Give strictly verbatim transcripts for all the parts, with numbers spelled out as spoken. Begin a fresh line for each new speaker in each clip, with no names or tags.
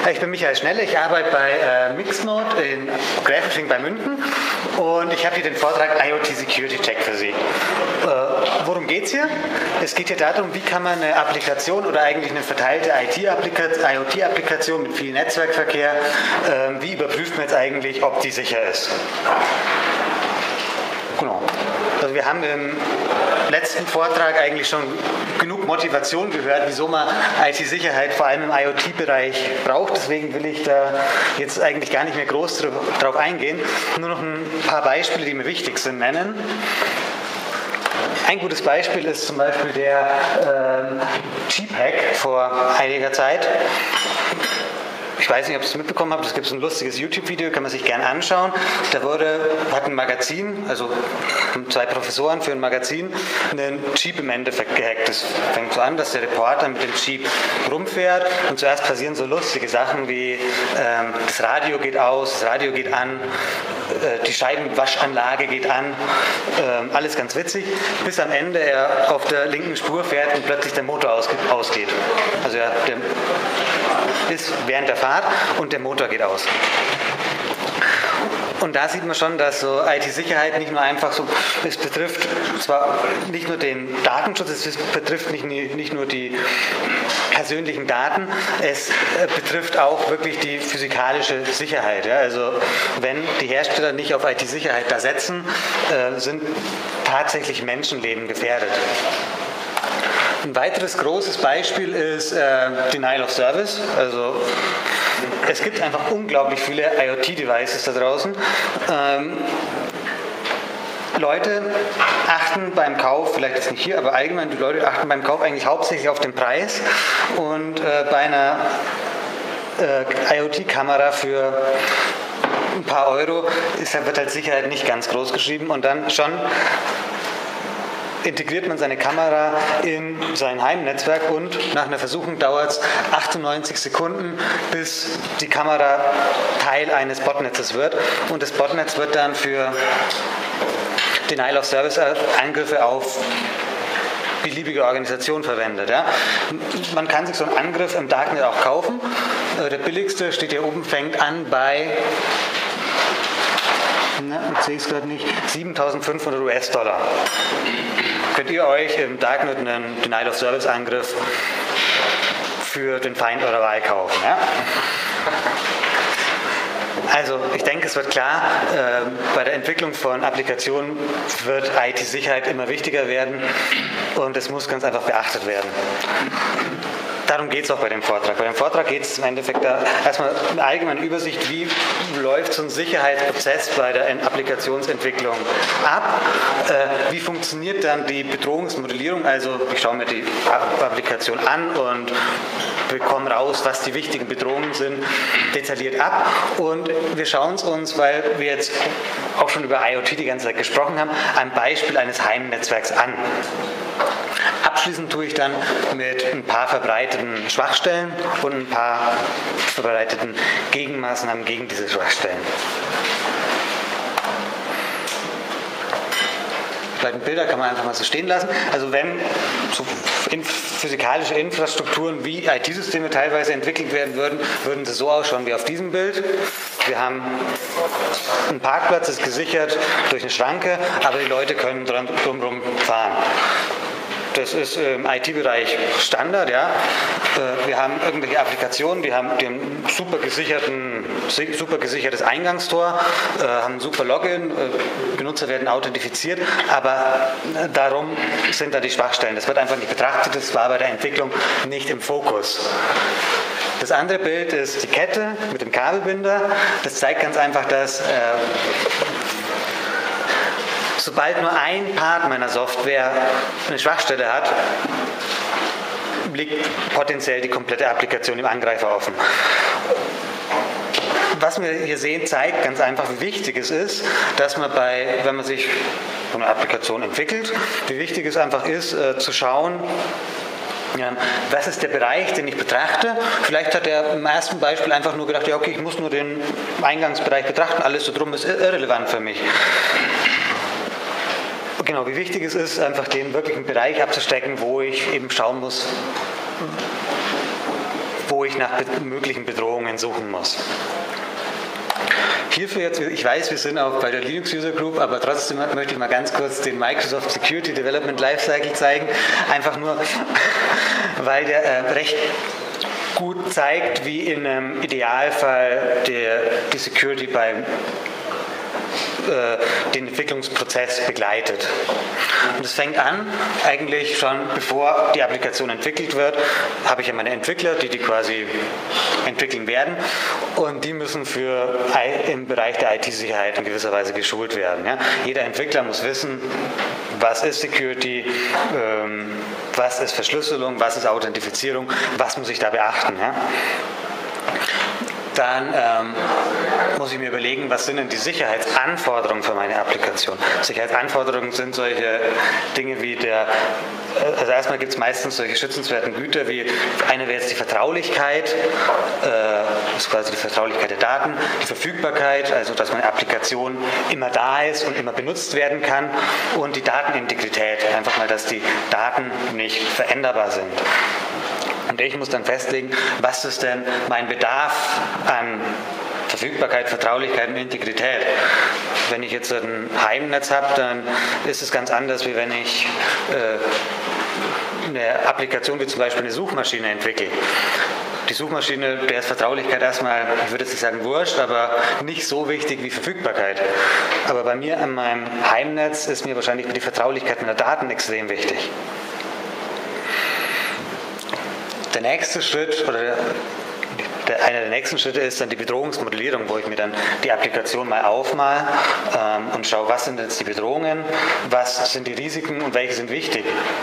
Ich bin Michael Schnelle, ich arbeite bei äh, Mixmode in Gräfelfing bei München und ich habe hier den Vortrag I O T Security Check für Sie. Äh, worum geht es hier? Es geht hier darum, wie kann man eine Applikation oder eigentlich eine verteilte I O T-Applikation mit viel Netzwerkverkehr, äh, wie überprüft man jetzt eigentlich, ob die sicher ist? Genau. Also wir haben im letzten Vortrag eigentlich schon genug Motivation gehört, wieso man I T-Sicherheit vor allem im I O T-Bereich braucht. Deswegen will ich da jetzt eigentlich gar nicht mehr groß drauf eingehen. Nur noch ein paar Beispiele, die mir wichtig sind, nennen. Ein gutes Beispiel ist zum Beispiel der ähm, Jeep-Hack vor einiger Zeit. Ich weiß nicht, ob ihr es mitbekommen habt, es gibt ein lustiges YouTube-Video, kann man sich gerne anschauen. Da wurde, hat ein Magazin, also zwei Professoren für ein Magazin, einen Jeep im Endeffekt gehackt. Das fängt so an, dass der Reporter mit dem Jeep rumfährt und zuerst passieren so lustige Sachen wie ähm, das Radio geht aus, das Radio geht an, äh, die Scheibenwaschanlage geht an, äh, alles ganz witzig, bis am Ende er auf der linken Spur fährt und plötzlich der Motor ausge ausgeht. Also er der ist während der Fahrt und der Motor geht aus. Und da sieht man schon, dass so I T-Sicherheit nicht nur einfach so, es betrifft zwar nicht nur den Datenschutz, es betrifft nicht, nicht nur die persönlichen Daten, es betrifft auch wirklich die physikalische Sicherheit. Ja? Also wenn die Hersteller nicht auf I T-Sicherheit da setzen, äh, sind tatsächlich Menschenleben gefährdet. Ein weiteres großes Beispiel ist äh, Denial of Service. Also es gibt einfach unglaublich viele I O T-Devices da draußen. Ähm, Leute achten beim Kauf, vielleicht jetzt nicht hier, aber allgemein, die Leute achten beim Kauf eigentlich hauptsächlich auf den Preis. Und äh, bei einer äh, I O T-Kamera für ein paar Euro ist, wird halt Sicherheit nicht ganz groß geschrieben und dann schon integriert man seine Kamera in sein Heimnetzwerk und nach einer Versuchung dauert es achtundneunzig Sekunden, bis die Kamera Teil eines Botnetzes wird und das Botnetz wird dann für Denial of Service Angriffe auf beliebige Organisationen verwendet. Ja. Man kann sich so einen Angriff im Darknet auch kaufen. Der billigste steht hier oben, fängt an bei Na, ich sehe es gerade nicht. siebentausendfünfhundert US-Dollar. Könnt ihr euch im Darknet einen Denial of Service Angriff für den Feind eurer Wahl kaufen? Ja? Also ich denke, es wird klar, äh, bei der Entwicklung von Applikationen wird I T-Sicherheit immer wichtiger werden und es muss ganz einfach beachtet werden. Darum geht es auch bei dem Vortrag. Bei dem Vortrag geht es im Endeffekt da erstmal eine allgemeine Übersicht, wie läuft so ein Sicherheitsprozess bei der Applikationsentwicklung ab, äh, wie funktioniert dann die Bedrohungsmodellierung, also ich schaue mir die Applikation an und bekomme raus, was die wichtigen Bedrohungen sind, detailliert ab und wir schauen es uns, weil wir jetzt auch schon über I O T die ganze Zeit gesprochen haben, ein Beispiel eines Heimnetzwerks an. Abschließend tue ich dann mit ein paar verbreiteten Schwachstellen und ein paar verbreiteten Gegenmaßnahmen gegen diese Schwachstellen. Die beiden Bilder kann man einfach mal so stehen lassen. Also wenn so physikalische Infrastrukturen wie I T-Systeme teilweise entwickelt werden würden, würden sie so ausschauen wie auf diesem Bild. Wir haben einen Parkplatz, ist gesichert durch eine Schranke, aber die Leute können drumherum fahren. Das ist im I T-Bereich Standard. Ja. Wir haben irgendwelche Applikationen, die haben, die haben ein super, gesicherten, super gesichertes Eingangstor, haben ein super Login, Benutzer werden authentifiziert, aber darum sind da die Schwachstellen. Das wird einfach nicht betrachtet, das war bei der Entwicklung nicht im Fokus. Das andere Bild ist die Kette mit dem Kabelbinder. Das zeigt ganz einfach, dass äh, sobald nur ein Part meiner Software eine Schwachstelle hat, liegt potenziell die komplette Applikation dem Angreifer offen. Was wir hier sehen, zeigt ganz einfach, wie wichtig es ist, dass man bei, wenn man sich so eine Applikation entwickelt, wie wichtig es einfach ist, äh, zu schauen, ja, was ist der Bereich, den ich betrachte? Vielleicht hat er im ersten Beispiel einfach nur gedacht, ja okay, ich muss nur den Eingangsbereich betrachten, alles so drum ist irrelevant für mich. Genau, wie wichtig es ist, einfach den wirklichen Bereich abzustecken, wo ich eben schauen muss, wo ich nach möglichen Bedrohungen suchen muss. Hierfür jetzt, ich weiß, wir sind auch bei der Linux User Group, aber trotzdem möchte ich mal ganz kurz den Microsoft Security Development Lifecycle zeigen. Einfach nur, weil der äh, recht gut zeigt, wie in einem Idealfall der, die Security beim den Entwicklungsprozess begleitet. Und es fängt an, eigentlich schon bevor die Applikation entwickelt wird, habe ich ja meine Entwickler, die die quasi entwickeln werden, und die müssen für im Bereich der I T-Sicherheit in gewisser Weise geschult werden. Ja? Jeder Entwickler muss wissen, was ist Security, ähm, was ist Verschlüsselung, was ist Authentifizierung, was muss ich da beachten. Ja? Dann ähm, muss ich mir überlegen, was sind denn die Sicherheitsanforderungen für meine Applikation. Sicherheitsanforderungen sind solche Dinge wie der, also erstmal gibt es meistens solche schützenswerten Güter wie, eine wäre jetzt die Vertraulichkeit, äh, das ist quasi die Vertraulichkeit der Daten, die Verfügbarkeit, also dass meine Applikation immer da ist und immer benutzt werden kann, und die Datenintegrität, einfach mal, dass die Daten nicht veränderbar sind. Und ich muss dann festlegen, was ist denn mein Bedarf an Verfügbarkeit, Vertraulichkeit und Integrität. Wenn ich jetzt ein Heimnetz habe, dann ist es ganz anders, wie wenn ich äh, eine Applikation wie zum Beispiel eine Suchmaschine entwickle. Die Suchmaschine, der ist Vertraulichkeit erstmal, ich würde jetzt nicht sagen wurscht, aber nicht so wichtig wie Verfügbarkeit. Aber bei mir an meinem Heimnetz ist mir wahrscheinlich die Vertraulichkeit meiner Daten extrem wichtig. Der nächste Schritt, oder der, einer der nächsten Schritte ist dann die Bedrohungsmodellierung, wo ich mir dann die Applikation mal aufmal ähm, und schaue, was sind jetzt die Bedrohungen, was sind die Risiken und welche sind wichtig.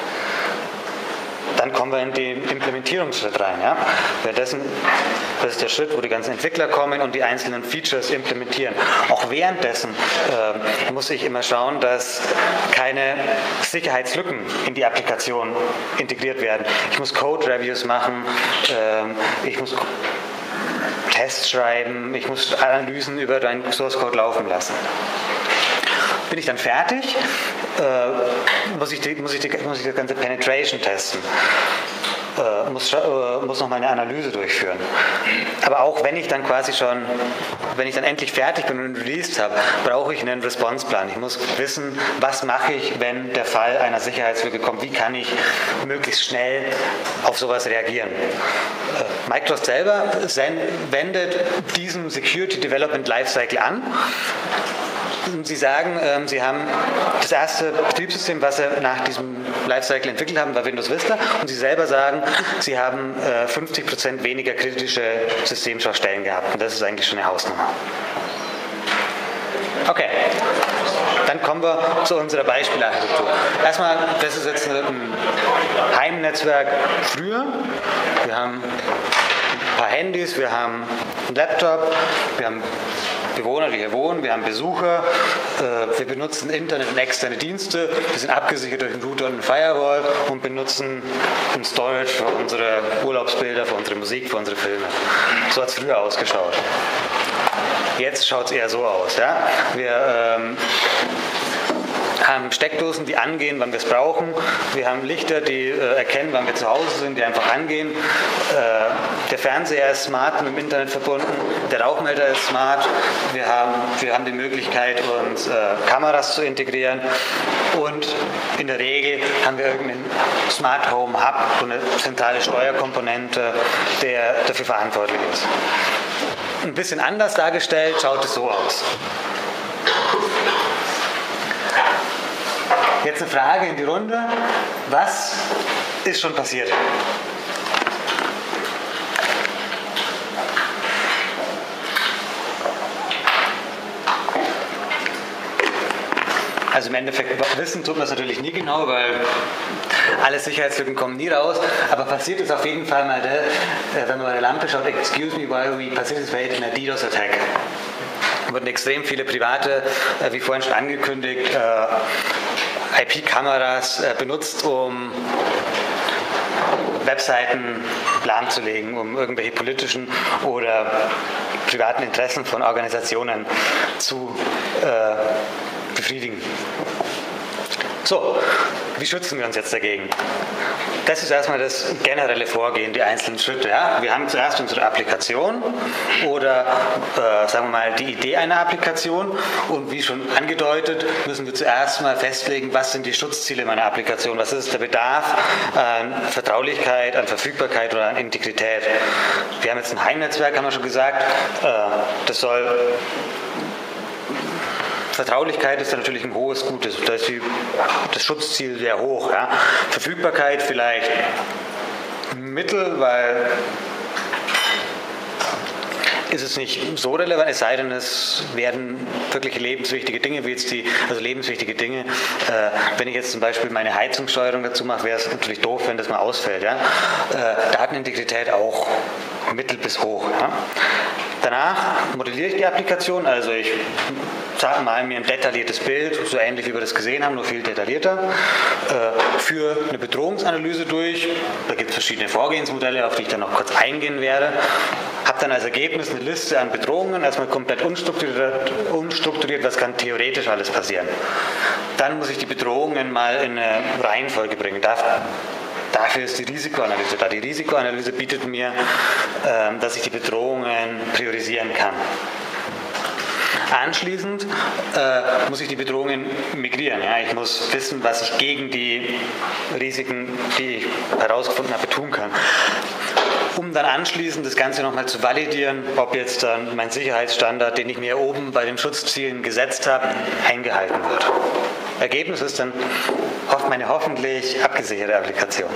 Dann kommen wir in den Implementierungsschritt rein. Ja? Währenddessen, das ist der Schritt, wo die ganzen Entwickler kommen und die einzelnen Features implementieren. Auch währenddessen äh, muss ich immer schauen, dass keine Sicherheitslücken in die Applikation integriert werden. Ich muss Code-Reviews machen, äh, ich muss Tests schreiben, ich muss Analysen über deinen Source-Code laufen lassen. Bin ich dann fertig, äh, muss, ich die, muss, ich die, muss ich das ganze Penetration testen, äh, muss, äh, muss noch meine Analyse durchführen. Aber auch wenn ich dann quasi schon, wenn ich dann endlich fertig bin und released habe, brauche ich einen Response-Plan. Ich muss wissen, was mache ich, wenn der Fall einer Sicherheitslücke kommt, wie kann ich möglichst schnell auf sowas reagieren. Äh, Microsoft selber wendet diesen Security Development Lifecycle an. Sie sagen, ähm, Sie haben das erste Betriebssystem, was Sie nach diesem Lifecycle entwickelt haben, war Windows Vista, und Sie selber sagen, Sie haben äh, fünfzig Prozent weniger kritische Systemschwachstellen gehabt, und das ist eigentlich schon eine Hausnummer. Okay, dann kommen wir zu unserer Beispielarchitektur. Erstmal, das ist jetzt ein Heimnetzwerk früher. Wir haben ein paar Handys, wir haben einen Laptop, wir haben Bewohner, die hier wohnen, wir haben Besucher, äh, wir benutzen Internet und externe Dienste, wir sind abgesichert durch einen Router und eine Firewall und benutzen ein Storage für unsere Urlaubsbilder, für unsere Musik, für unsere Filme. So hat es früher ausgeschaut. Jetzt schaut es eher so aus. Ja? Wir ähm, haben Steckdosen, die angehen, wann wir es brauchen. Wir haben Lichter, die äh, erkennen, wann wir zu Hause sind, die einfach angehen. Äh, der Fernseher ist smart mit dem Internet verbunden. Der Rauchmelder ist smart. Wir haben, wir haben die Möglichkeit, uns äh, Kameras zu integrieren. Und in der Regel haben wir irgendeinen Smart Home Hub, so eine zentrale Steuerkomponente, der dafür verantwortlich ist. Ein bisschen anders dargestellt schaut es so aus. Jetzt eine Frage in die Runde. Was ist schon passiert? Also im Endeffekt wissen tut man es natürlich nie genau, weil alle Sicherheitslücken kommen nie raus. Aber passiert ist auf jeden Fall mal, der, wenn man bei der Lampe schaut, excuse me, while we participate in a DDoS-Attack. Wurden extrem viele private, wie vorhin schon angekündigt, I P-Kameras benutzt, um Webseiten lahmzulegen, um irgendwelche politischen oder privaten Interessen von Organisationen zu äh, befriedigen. So, wie schützen wir uns jetzt dagegen? Das ist erstmal das generelle Vorgehen, die einzelnen Schritte. Ja? Wir haben zuerst unsere Applikation oder äh, sagen wir mal die Idee einer Applikation und wie schon angedeutet, müssen wir zuerst mal festlegen, was sind die Schutzziele meiner Applikation, was ist der Bedarf an Vertraulichkeit, an Verfügbarkeit oder an Integrität. Wir haben jetzt ein Heimnetzwerk, haben wir schon gesagt, äh, das soll Vertraulichkeit ist dann natürlich ein hohes Gut, da ist die, das Schutzziel sehr hoch. Ja. Verfügbarkeit vielleicht mittel, weil ist es nicht so relevant, es sei denn, es werden wirklich lebenswichtige Dinge, wie jetzt die, also lebenswichtige Dinge. Äh, wenn ich jetzt zum Beispiel meine Heizungssteuerung dazu mache, wäre es natürlich doof, wenn das mal ausfällt. Ja. Äh, Datenintegrität auch mittel bis hoch. Ja. Danach modelliere ich die Applikation, also ich mal mir ein detailliertes Bild, so ähnlich wie wir das gesehen haben, nur viel detaillierter, äh, für eine Bedrohungsanalyse durch. Da gibt es verschiedene Vorgehensmodelle, auf die ich dann noch kurz eingehen werde. Habe dann als Ergebnis eine Liste an Bedrohungen, erstmal komplett unstrukturiert, unstrukturiert, was kann theoretisch alles passieren. Dann muss ich die Bedrohungen mal in eine Reihenfolge bringen. Darf, Dafür ist die Risikoanalyse da. Die Risikoanalyse bietet mir, äh, dass ich die Bedrohungen priorisieren kann. Anschließend äh, muss ich die Bedrohungen migrieren. Ja? Ich muss wissen, was ich gegen die Risiken, die ich herausgefunden habe, tun kann. Um dann anschließend das Ganze nochmal zu validieren, ob jetzt dann mein Sicherheitsstandard, den ich mir oben bei den Schutzzielen gesetzt habe, eingehalten wird. Ergebnis ist dann meine hoffentlich abgesicherte Applikation.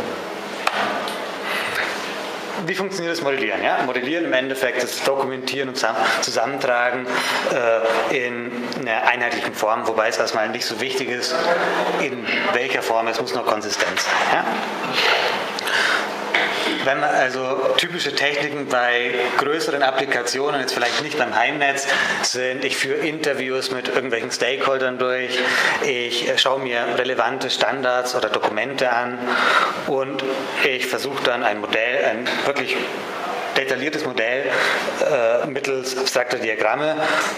Wie funktioniert das Modellieren? Ja? Modellieren im Endeffekt ist Dokumentieren und Zusammentragen äh, in einer einheitlichen Form, wobei es erstmal nicht so wichtig ist, in welcher Form, es muss noch konsistent sein. Ja? Wenn man also typische Techniken bei größeren Applikationen, jetzt vielleicht nicht beim Heimnetz, sind, ich führe Interviews mit irgendwelchen Stakeholdern durch, ich schaue mir relevante Standards oder Dokumente an und ich versuche dann ein Modell, ein wirklich detailliertes Modell äh, mittels abstrakter Diagramme,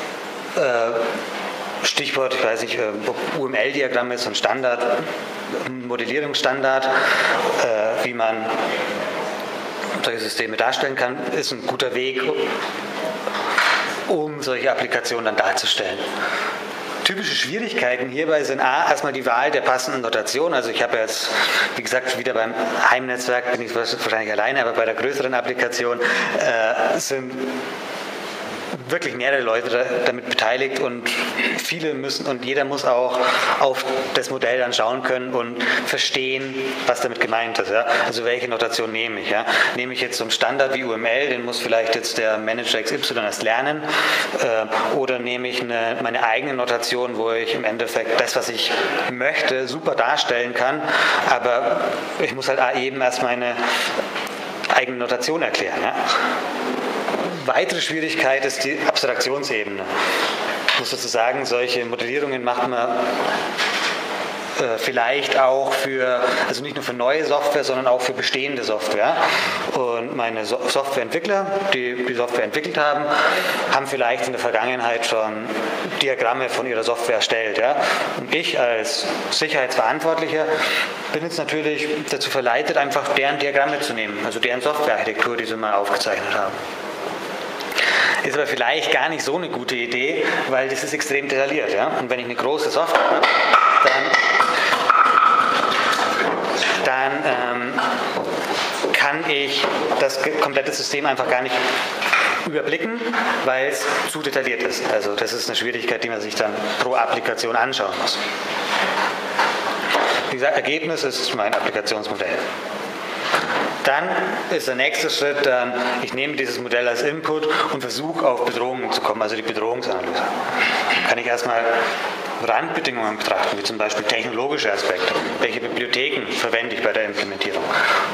äh, Stichwort, ich weiß nicht, U M L-Diagramm ist so ein Standard, ein Modellierungsstandard, äh, wie man solche Systeme darstellen kann, ist ein guter Weg, um solche Applikationen dann darzustellen. Typische Schwierigkeiten hierbei sind A, erstmal die Wahl der passenden Notation. Also ich habe jetzt, wie gesagt, wieder beim Heimnetzwerk bin ich wahrscheinlich alleine, aber bei der größeren Applikation äh, sind wirklich mehrere Leute damit beteiligt und viele müssen und jeder muss auch auf das Modell dann schauen können und verstehen, was damit gemeint ist. Ja? Also welche Notation nehme ich? Ja? Nehme ich jetzt so einen Standard wie U M L, den muss vielleicht jetzt der Manager X Y erst lernen, äh, oder nehme ich eine, meine eigene Notation, wo ich im Endeffekt das, was ich möchte, super darstellen kann, aber ich muss halt eben erst meine eigene Notation erklären. Ja? Weitere Schwierigkeit ist die Abstraktionsebene. Ich muss sozusagen, solche Modellierungen macht man äh, vielleicht auch für, also nicht nur für neue Software, sondern auch für bestehende Software. Und meine so- Softwareentwickler, die die Software entwickelt haben, haben vielleicht in der Vergangenheit schon Diagramme von ihrer Software erstellt. Ja? Und ich als Sicherheitsverantwortlicher bin jetzt natürlich dazu verleitet, einfach deren Diagramme zu nehmen, also deren Softwarearchitektur, die sie mal aufgezeichnet haben. Ist aber vielleicht gar nicht so eine gute Idee, weil das ist extrem detailliert. Ja? Und wenn ich eine große Software habe, dann, dann ähm, kann ich das komplette System einfach gar nicht überblicken, weil es zu detailliert ist. Also das ist eine Schwierigkeit, die man sich dann pro Applikation anschauen muss. Wie gesagt, Ergebnis ist mein Applikationsmodell. Dann ist der nächste Schritt, dann, ich nehme dieses Modell als Input und versuche auf Bedrohungen zu kommen, also die Bedrohungsanalyse. Kann ich erstmal Randbedingungen betrachten, wie zum Beispiel technologische Aspekte. Welche Bibliotheken verwende ich bei der Implementierung?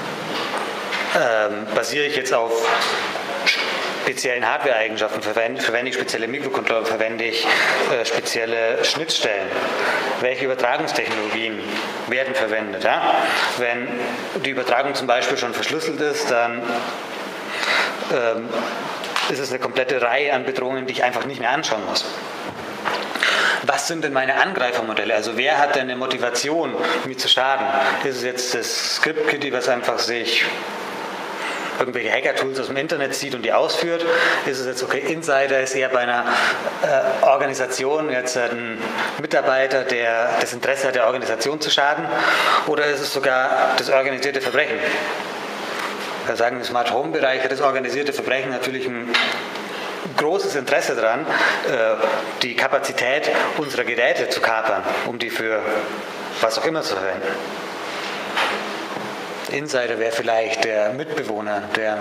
Ähm, basiere ich jetzt auf speziellen Hardware-Eigenschaften, verwende, verwende ich spezielle Mikrocontroller, verwende ich äh, spezielle Schnittstellen. Welche Übertragungstechnologien werden verwendet? Ja? Wenn die Übertragung zum Beispiel schon verschlüsselt ist, dann ähm, ist es eine komplette Reihe an Bedrohungen, die ich einfach nicht mehr anschauen muss. was sind denn meine Angreifermodelle? Also wer hat denn eine Motivation, mir zu schaden? Ist es jetzt das Script-Kiddie, was einfach sich irgendwelche Hacker-Tools aus dem Internet zieht und die ausführt? Ist es jetzt, okay, Insider ist eher bei einer äh, Organisation jetzt ein Mitarbeiter, der das Interesse hat, der Organisation zu schaden? Oder ist es sogar das organisierte Verbrechen? Da sagen im Smart Home-Bereich hat das organisierte Verbrechen natürlich ein großes Interesse daran, die Kapazität unserer Geräte zu kapern, um die für was auch immer zu verwenden. Insider wäre vielleicht der Mitbewohner, der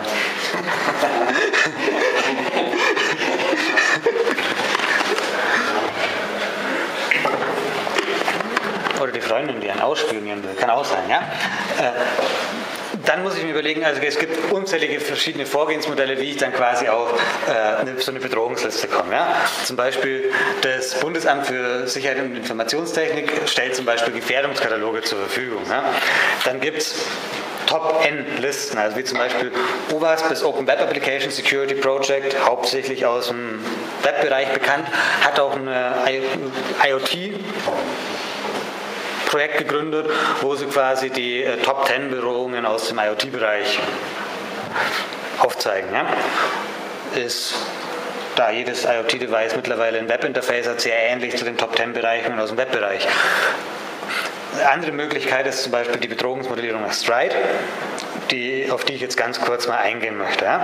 oder die Freundin, die einen ausspionieren will, kann auch sein, ja? Dann muss ich mir überlegen, also es gibt unzählige verschiedene Vorgehensmodelle, wie ich dann quasi auf äh, eine, so eine Bedrohungsliste komme. Ja? Zum Beispiel das Bundesamt für Sicherheit und Informationstechnik stellt zum Beispiel Gefährdungskataloge zur Verfügung. Ja? Dann gibt es Top-N-Listen, also wie zum Beispiel O W A S P, das Open Web Application Security Project, hauptsächlich aus dem Webbereich bekannt, hat auch eine IoT Projekt gegründet, wo sie quasi die äh, Top zehn Bedrohungen aus dem IoT-Bereich aufzeigen. Ja? Ist, da jedes IoT-Device mittlerweile ein Webinterface hat, sehr ähnlich zu den Top zehn Bereichen aus dem Webbereich. Eine andere Möglichkeit ist zum Beispiel die Bedrohungsmodellierung nach Stride, die, auf die ich jetzt ganz kurz mal eingehen möchte. Ja?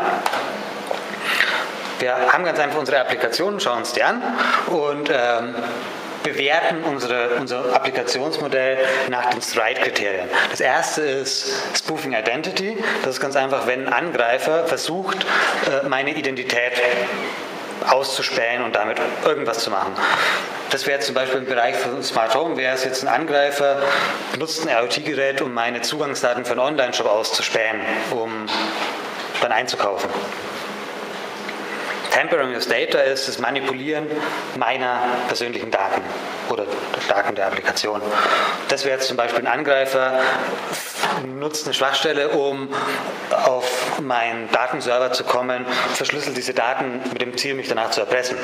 Wir haben ganz einfach unsere Applikationen, schauen uns die an und ähm, bewerten unsere, unser Applikationsmodell nach den Stride-Kriterien. Das erste ist Spoofing Identity. Das ist ganz einfach, wenn ein Angreifer versucht, meine Identität auszuspähen und damit irgendwas zu machen. Das wäre zum Beispiel im Bereich von Smart Home, wäre es jetzt ein Angreifer, benutzt ein IoT-Gerät, um meine Zugangsdaten für einen Online-Shop auszuspähen, um dann einzukaufen. Tampering with Data ist das Manipulieren meiner persönlichen Daten oder Daten der Applikation. Das wäre jetzt zum Beispiel ein Angreifer, nutzt eine Schwachstelle, um auf meinen Datenserver zu kommen, verschlüsselt diese Daten mit dem Ziel, mich danach zu erpressen.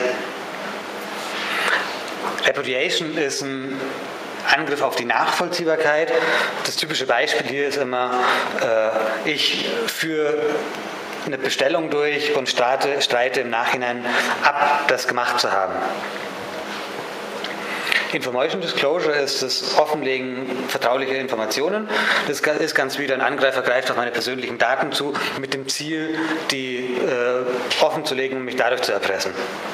Repudiation ist ein Angriff auf die Nachvollziehbarkeit. Das typische Beispiel hier ist immer, äh, ich führe eine Bestellung durch und streite, streite im Nachhinein ab, das gemacht zu haben. Information Disclosure ist das Offenlegen vertraulicher Informationen. Das ist ganz wieder, ein Angreifer greift auf meine persönlichen Daten zu, mit dem Ziel, die äh, offen zu legen und mich dadurch zu erpressen.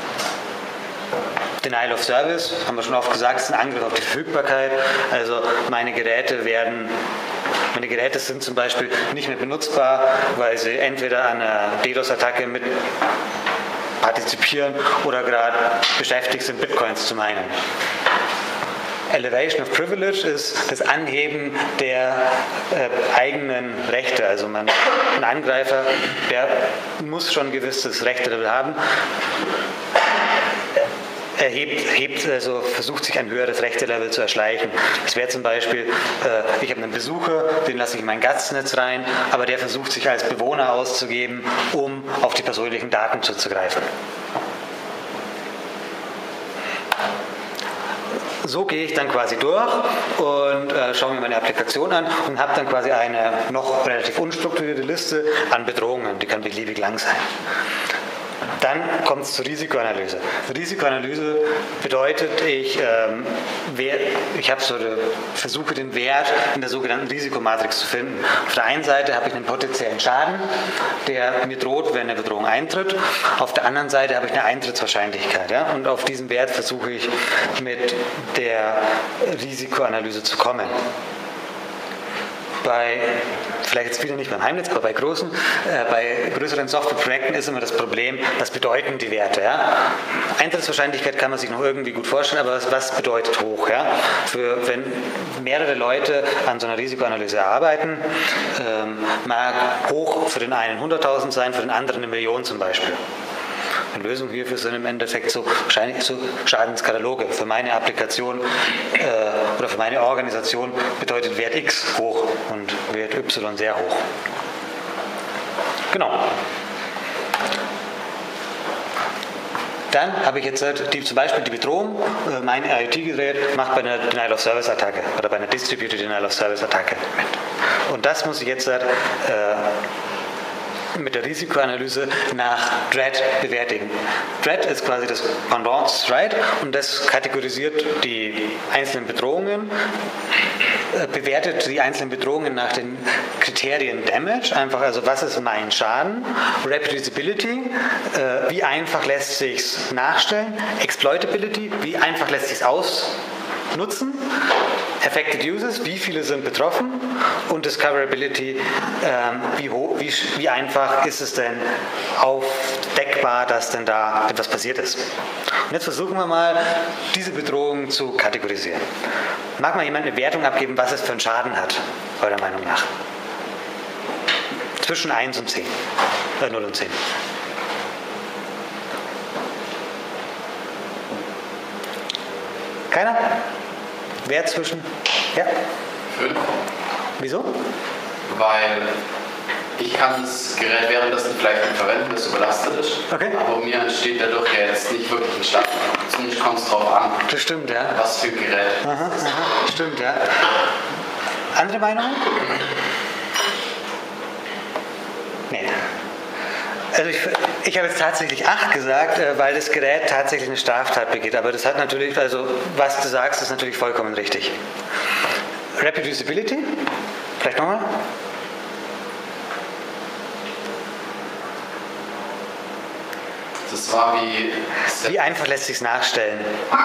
Denial of Service, haben wir schon oft gesagt, ist ein Angriff auf die Verfügbarkeit. Also meine Geräte werden, meine Geräte sind zum Beispiel nicht mehr benutzbar, weil sie entweder an einer DDoS-Attacke mit partizipieren oder gerade beschäftigt sind, Bitcoins zu meinen. Elevation of Privilege ist das Anheben der äh, eigenen Rechte. Also man, ein Angreifer, der muss schon ein gewisses Rechtelevel haben. Er hebt, hebt, also versucht sich ein höheres Rechtelevel zu erschleichen. Das wäre zum Beispiel, äh, ich habe einen Besucher, den lasse ich in mein Gastnetz rein, aber der versucht sich als Bewohner auszugeben, um auf die persönlichen Daten zuzugreifen. So gehe ich dann quasi durch und äh, schaue mir meine Applikation an und habe dann quasi eine noch relativ unstrukturierte Liste an Bedrohungen, die kann beliebig lang sein. Dann kommt es zur Risikoanalyse. Risikoanalyse bedeutet, ich, ähm, wer, ich habe so eine, versuche den Wert in der sogenannten Risikomatrix zu finden. Auf der einen Seite habe ich einen potenziellen Schaden, der mir droht, wenn eine Bedrohung eintritt. Auf der anderen Seite habe ich eine Eintrittswahrscheinlichkeit. Ja? Und auf diesen Wert versuche ich mit der Risikoanalyse zu kommen. Bei, vielleicht jetzt wieder nicht beim Heimnetz, aber bei großen, äh, bei größeren Softwareprojekten ist immer das Problem, was bedeuten die Werte? Ja? Eintrittswahrscheinlichkeit kann man sich noch irgendwie gut vorstellen, aber was, was bedeutet hoch? Ja? Für, wenn mehrere Leute an so einer Risikoanalyse arbeiten, ähm, mag hoch für den einen hunderttausend sein, für den anderen eine Million zum Beispiel. Eine Lösung hierfür sind im Endeffekt so, wahrscheinlich so Schadenskataloge. Für meine Applikation äh, oder für meine Organisation bedeutet Wert X hoch und Wert Y sehr hoch. Genau. dann habe ich jetzt die, zum Beispiel die Bedrohung, mein IoT-Gerät macht bei einer Denial-of-Service-Attacke oder bei einer Distributed Denial-of-Service-Attacke mit. Und das muss ich jetzt äh, mit der Risikoanalyse nach Threat bewertigen. Threat ist quasi das Pendant zu Threat und das kategorisiert die einzelnen Bedrohungen, äh, bewertet die einzelnen Bedrohungen nach den Kriterien Damage, einfach also was ist mein Schaden, Reproducibility, äh, wie einfach lässt sich's nachstellen, Exploitability, wie einfach lässt sich's ausnutzen, Affected Users, wie viele sind betroffen und Discoverability, ähm, wie, hoch, wie, wie einfach ist es denn aufdeckbar, dass denn da etwas passiert ist. Und jetzt versuchen wir mal, diese Bedrohung zu kategorisieren. Mag mal jemand eine Wertung abgeben, was es für einen Schaden hat, eurer Meinung nach? Zwischen eins und zehn, äh, null und zehn. Keiner? Wer zwischen? Ja?
Fünf.
Wieso?
Weil ich kann das Gerät währenddessen vielleicht nicht verwenden, das überlastet ist.
Okay.
Aber mir entsteht dadurch ja jetzt nicht wirklich ein Schaden. Zumindest kommt es drauf an.
Das stimmt, ja.
Was für ein Gerät.
Aha, aha, stimmt, ja. Andere Meinungen? Nee. Also ich, ich habe jetzt tatsächlich acht gesagt, weil das Gerät tatsächlich eine Straftat begeht. Aber das hat natürlich, also was du sagst, ist natürlich vollkommen richtig. Reproducibility? Vielleicht nochmal?
Das war wie...
Wie einfach lässt sich es nachstellen?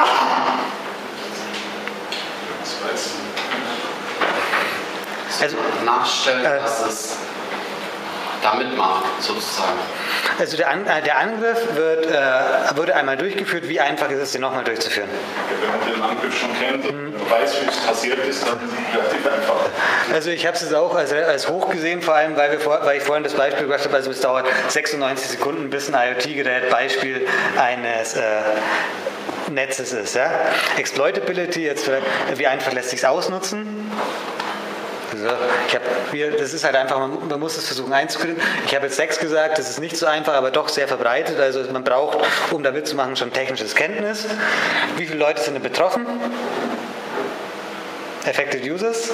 Also nachstellen, äh, dass es damit macht, sozusagen.
Also der, An der Angriff wird, äh, wurde einmal durchgeführt. Wie einfach ist es, den nochmal durchzuführen?
Wenn man den Angriff schon kennt und hm. weiß, wie es passiert ist, dann ist es relativ einfach.
Also ich habe es jetzt auch als, als hoch gesehen, vor allem, weil, wir vor, weil ich vorhin das Beispiel gebracht habe, also es dauert sechsundneunzig Sekunden, bis ein IoT-Gerät Beispiel eines äh, Netzes ist. Ja? Exploitability, jetzt wie einfach lässt sich es ausnutzen? Also ich hab, wir, das ist halt einfach, man, man muss es versuchen einzukriegen. Ich habe jetzt sechs gesagt, das ist nicht so einfach, aber doch sehr verbreitet. Also man braucht, um da mitzumachen, schon technisches Kenntnis. Wie viele Leute sind denn betroffen? Affected Users?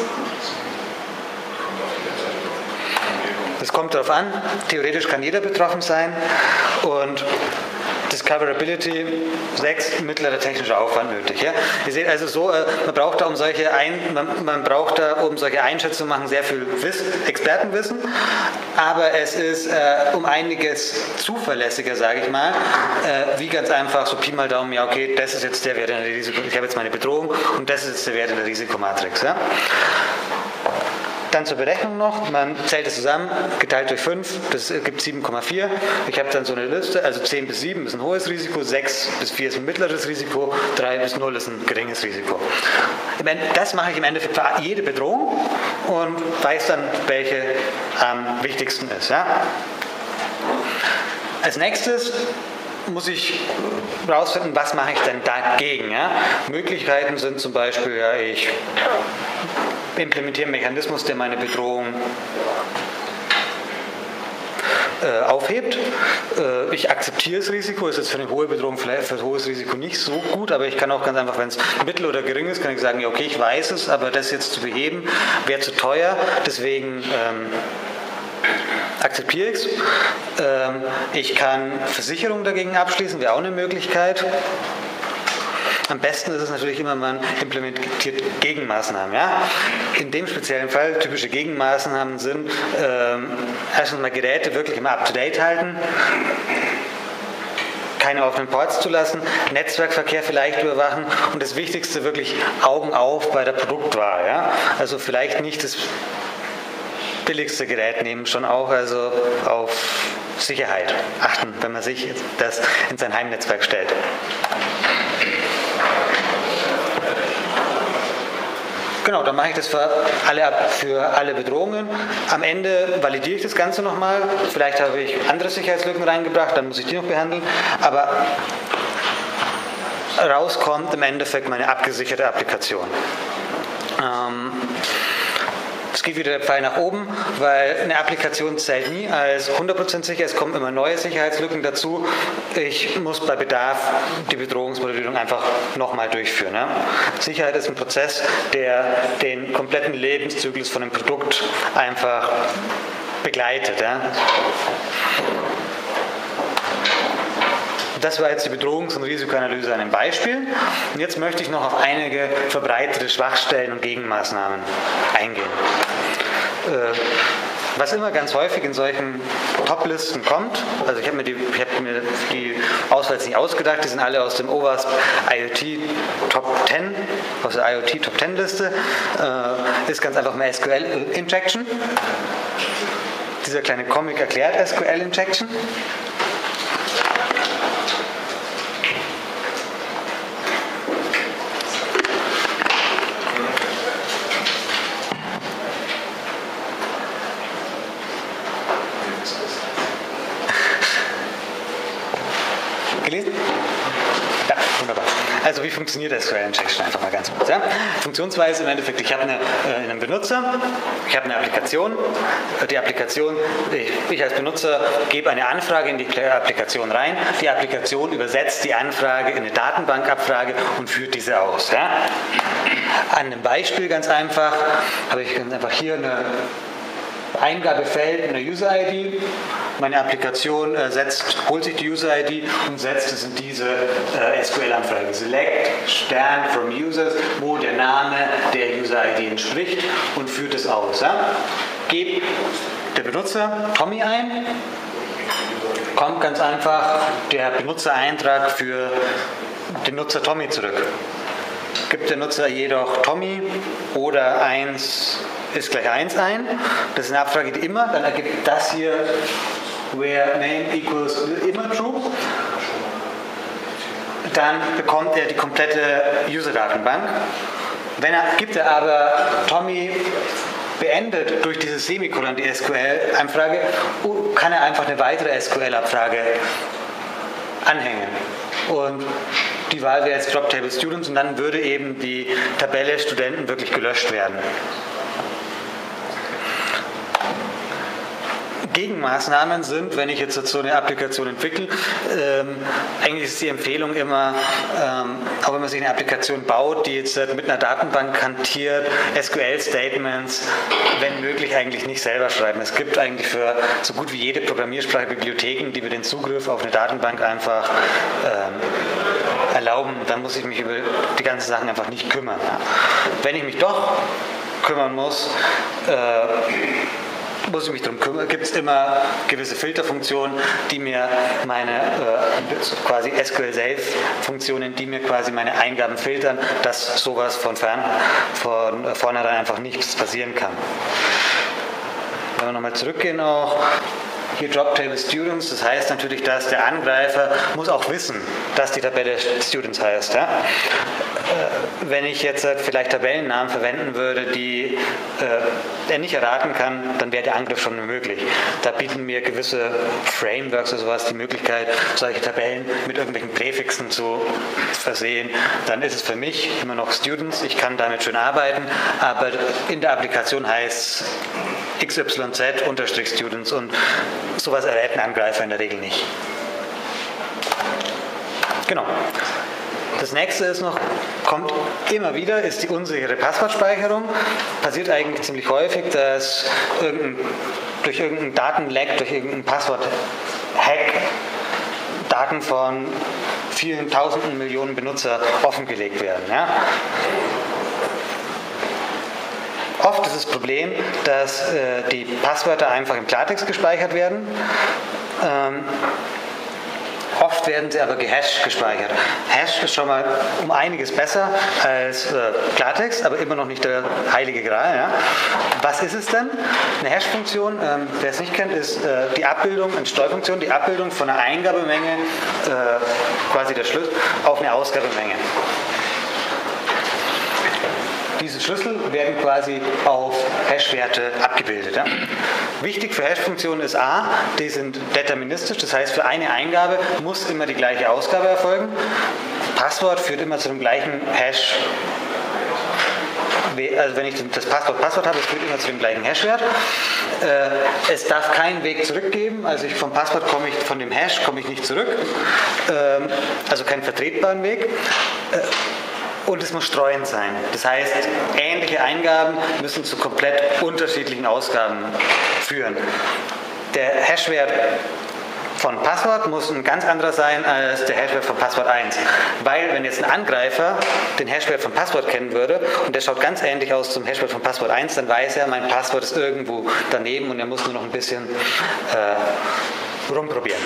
Das kommt darauf an. Theoretisch kann jeder betroffen sein. Und Discoverability, sechs, mittlerer technischer Aufwand nötig. Ja? Ihr seht also so, man braucht da um solche, Ein, man, man braucht da um solche Einschätzungen zu machen sehr viel Wiss, Expertenwissen, aber es ist äh, um einiges zuverlässiger, sage ich mal, äh, wie ganz einfach so Pi mal Daumen, ja okay, das ist jetzt der Wert in der Risiko, ich habe jetzt meine Bedrohung und das ist jetzt der Wert in der Risikomatrix. Ja? Dann zur Berechnung noch, man zählt es zusammen, geteilt durch fünf, das gibt sieben Komma vier. Ich habe dann so eine Liste, also zehn bis sieben ist ein hohes Risiko, sechs bis vier ist ein mittleres Risiko, drei bis null ist ein geringes Risiko. Das mache ich im Endeffekt für jede Bedrohung und weiß dann, welche am wichtigsten ist. Ja? Als nächstes muss ich herausfinden, was mache ich denn dagegen. Ja? Möglichkeiten sind zum Beispiel, ja, ich implementiere einen Mechanismus, der meine Bedrohung äh, aufhebt. Äh, ich akzeptiere das Risiko, ist jetzt für eine hohe Bedrohung vielleicht für ein hohes Risiko nicht so gut, aber ich kann auch ganz einfach, wenn es mittel oder gering ist, kann ich sagen, ja okay, ich weiß es, aber das jetzt zu beheben, wäre zu teuer, deswegen ähm, akzeptiere ich es. Ähm, ich kann Versicherungen dagegen abschließen, wäre auch eine Möglichkeit. Am besten ist es natürlich immer, man implementiert Gegenmaßnahmen. Ja? In dem speziellen Fall, typische Gegenmaßnahmen sind, ähm, erstens mal Geräte wirklich immer up-to-date halten, keine offenen Ports zu lassen, Netzwerkverkehr vielleicht überwachen und das Wichtigste wirklich Augen auf bei der Produktwahl. Ja? Also vielleicht nicht das billigste Gerät nehmen, schon auch also auf Sicherheit achten, wenn man sich das in sein Heimnetzwerk stellt. Genau, dann mache ich das für alle, für alle Bedrohungen. Am Ende validiere ich das Ganze nochmal. Vielleicht habe ich andere Sicherheitslücken reingebracht, dann muss ich die noch behandeln. Aber rauskommt im Endeffekt meine abgesicherte Applikation. Ähm, es geht wieder der Pfeil nach oben, weil eine Applikation zählt nie als hundert Prozent sicher, es kommen immer neue Sicherheitslücken dazu. Ich muss bei Bedarf die Bedrohungsmodellierung einfach nochmal durchführen. Ja. Sicherheit ist ein Prozess, der den kompletten Lebenszyklus von einem Produkt einfach begleitet. Ja. Das war jetzt die Bedrohungs- und Risikoanalyse an einem Beispiel. Und jetzt möchte ich noch auf einige verbreitete Schwachstellen und Gegenmaßnahmen eingehen. Äh, was immer ganz häufig in solchen Top-Listen kommt, also ich habe mir, die, ich hab mir die Auswahl jetzt nicht ausgedacht, die sind alle aus dem OWASP IoT Top zehn, aus der IoT Top zehn Liste, äh, ist ganz einfach mal S Q L-Injection. Dieser kleine Comic erklärt S Q L-Injection. Gelesen? Ja, wunderbar. Also wie funktioniert S Q L-Injection? Einfach mal ganz kurz. Ja? Funktionsweise im Endeffekt, ich habe eine, äh, einen Benutzer, ich habe eine Applikation, die Applikation, ich, ich als Benutzer gebe eine Anfrage in die Applikation rein, die Applikation übersetzt die Anfrage in eine Datenbankabfrage und führt diese aus. Ja? An einem Beispiel ganz einfach, habe ich ganz einfach hier eine Eingabefeld eine User-I D. Meine Applikation äh, setzt, holt sich die User-I D und setzt es in diese äh, S Q L-Anfrage. Select Stern from Users, wo der Name der User-I D entspricht und führt es aus. Ja? Gebt der Benutzer Tommy ein, kommt ganz einfach der Benutzereintrag für den Nutzer Tommy zurück. Gibt der Nutzer jedoch Tommy oder eins ist gleich eins ein, das ist eine Abfrage, die immer, dann ergibt das hier where name equals immer true, dann bekommt er die komplette User-Datenbank. Wenn er, gibt er aber Tommy beendet durch dieses Semikolon die S Q L-Anfrage, kann er einfach eine weitere S Q L-Abfrage anhängen. Und die Wahl wäre jetzt Drop Table Students und dann würde eben die Tabelle Studenten wirklich gelöscht werden. Gegenmaßnahmen sind, wenn ich jetzt so eine Applikation entwickle, ähm, eigentlich ist die Empfehlung immer, ähm, auch wenn man sich eine Applikation baut, die jetzt mit einer Datenbank hantiert, S Q L-Statements, wenn möglich eigentlich nicht selber schreiben. Es gibt eigentlich für so gut wie jede Programmiersprache Bibliotheken, die mir den Zugriff auf eine Datenbank einfach ähm, erlauben. Dann muss ich mich über die ganzen Sachen einfach nicht kümmern. Ja. Wenn ich mich doch kümmern muss, äh, muss ich mich darum kümmern, gibt es immer gewisse Filterfunktionen, die mir meine äh, quasi S Q L-Safe-Funktionen, die mir quasi meine Eingaben filtern, dass sowas von, fern, von vornherein einfach nichts passieren kann. Wenn wir nochmal zurückgehen auch, hier Drop Table Students, das heißt natürlich, dass der Angreifer muss auch wissen, dass die Tabelle Students heißt. Ja? Wenn ich jetzt vielleicht Tabellennamen verwenden würde, die äh, er nicht erraten kann, dann wäre der Angriff schon möglich. Da bieten mir gewisse Frameworks oder sowas die Möglichkeit, solche Tabellen mit irgendwelchen Präfixen zu versehen. Dann ist es für mich immer noch Students, ich kann damit schön arbeiten, aber in der Applikation heißt es X Y Z unterstrich Students und sowas errät ein Angreifer in der Regel nicht. Genau. Das nächste ist noch, kommt immer wieder, ist die unsichere Passwortspeicherung. Passiert eigentlich ziemlich häufig, dass irgendein, durch irgendeinen Datenleck, durch irgendeinen Passwort-Hack Daten von vielen Tausenden Millionen Benutzer offengelegt werden. Ja? Oft ist das Problem, dass äh, die Passwörter einfach im Klartext gespeichert werden. Ähm, Oft werden sie aber gehasht gespeichert. Hash ist schon mal um einiges besser als äh, Klartext, aber immer noch nicht der heilige Gral. Ja? Was ist es denn? Eine Hash-Funktion, ähm, wer es nicht kennt, ist äh, die Abbildung, eine Steuerfunktion, die Abbildung von einer Eingabemenge, äh, quasi der Schlüssel, auf eine Ausgabemenge. Diese Schlüssel werden quasi auf Hash-Werte abgebildet. Ja? Wichtig für Hash-Funktionen ist A, die sind deterministisch, das heißt für eine Eingabe muss immer die gleiche Ausgabe erfolgen. Passwort führt immer zu dem gleichen Hash also wenn ich das Passwort Passwort habe, es führt immer zu dem gleichen Hashwert. Äh, es darf keinen Weg zurückgeben, also ich vom Passwort komme ich, von dem Hash komme ich nicht zurück, ähm, also keinen vertretbaren Weg. Äh, Und es muss streuend sein. Das heißt, ähnliche Eingaben müssen zu komplett unterschiedlichen Ausgaben führen. Der Hashwert von Passwort muss ein ganz anderer sein als der Hashwert von Passwort eins. Weil wenn jetzt ein Angreifer den Hashwert von Passwort kennen würde und der schaut ganz ähnlich aus zum Hashwert von Passwort eins, dann weiß er, mein Passwort ist irgendwo daneben und er muss nur noch ein bisschen äh, rumprobieren.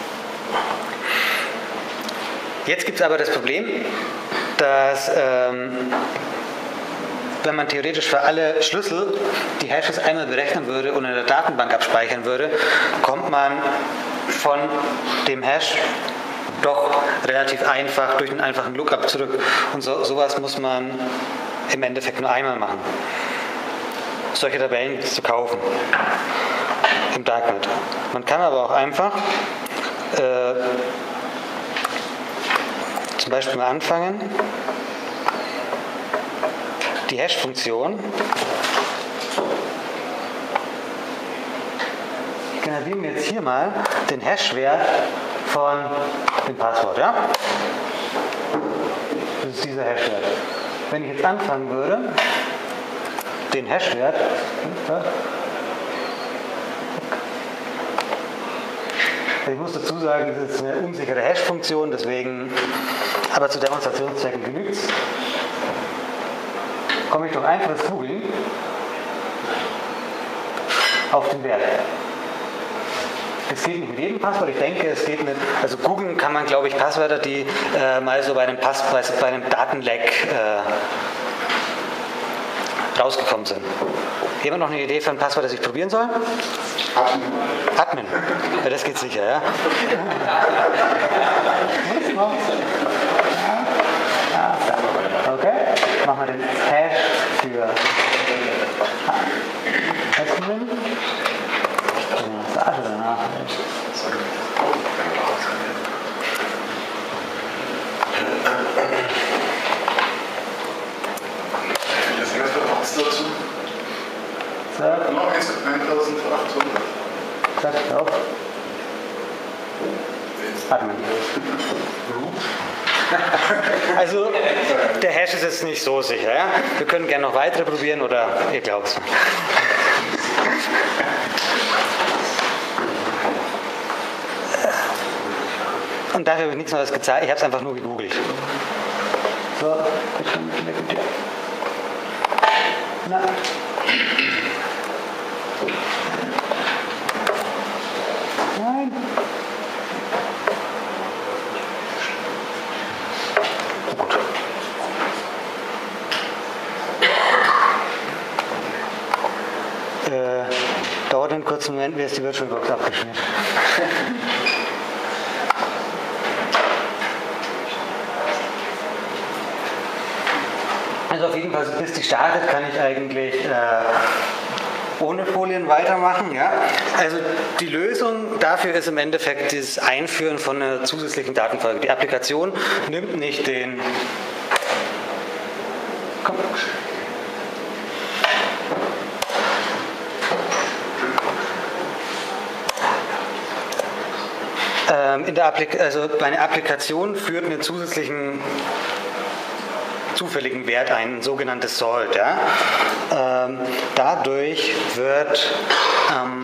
Jetzt gibt es aber das Problem, dass ähm, wenn man theoretisch für alle Schlüssel die Hashes einmal berechnen würde und in der Datenbank abspeichern würde, kommt man von dem Hash doch relativ einfach durch einen einfachen Lookup zurück. Und so, sowas muss man im Endeffekt nur einmal machen. Solche Tabellen gibt es zu kaufen im Darknet. Man kann aber auch einfach äh, zum Beispiel mal anfangen, die Hash-Funktion. Ich generiere mir jetzt hier mal den Hash-Wert von dem Passwort. Ja? Das ist dieser Hash-Wert. Wenn ich jetzt anfangen würde, den Hash-Wert, ich muss dazu sagen, das ist eine unsichere Hash-Funktion, deswegen, aber zu Demonstrationszwecken genügt es. Komme ich durch einfaches Googeln auf den Wert. Es geht nicht mit jedem Passwort, ich denke, es geht mit, also googeln kann man, glaube ich, Passwörter, die äh, mal so bei einem, Pass, bei, bei einem Datenleck äh, rausgekommen sind. Jemand noch eine Idee für ein Passwort, das ich probieren soll?
Admin.
Admin. Ja, das geht sicher, ja. Okay, machen wir den Hash für Admin. Massage danach.
Jetzt was verpasst dazu?
Sag,
Noch eintausendachthundert.
sag drauf. Admin. Also der Hash ist jetzt nicht so sicher. Ja? Wir können gerne noch weitere probieren oder ihr glaubt es. Und dafür habe ich nichts Neues gezeigt. Ich habe es einfach nur gegoogelt. So, bitte schön, weg mit dir. Na. Nein. Gut. Äh, dauert einen kurzen Moment, mir ist die VirtualBox abgeschnitten. Also auf jeden Fall, bis die startet, kann ich eigentlich äh, ohne Folien weitermachen. Ja? Also die Lösung dafür ist im Endeffekt das Einführen von einer zusätzlichen Datenfolge. Die Applikation nimmt nicht den... Komm. Ähm, in der Applik also meine Applikation führt einen zusätzlichen zufälligen Wert ein, ein sogenanntes Salt. Ja? Ähm, dadurch wird ähm,